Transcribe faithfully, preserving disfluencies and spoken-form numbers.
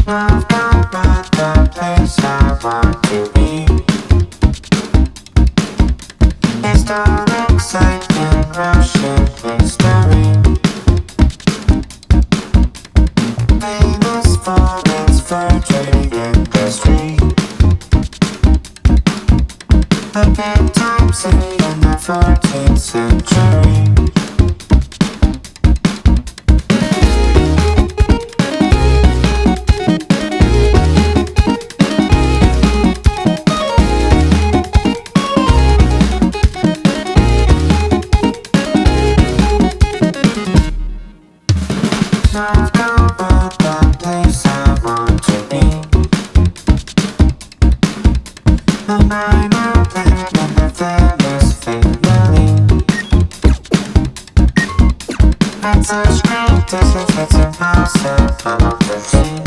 I've got but the place I want to be. Historic excitement, Russian history. Famous for its fur trading industry. A big time city in the fourteenth century. I've got but the place I want to be. A minor planet in the famous family. At such great distance it's impossible to see.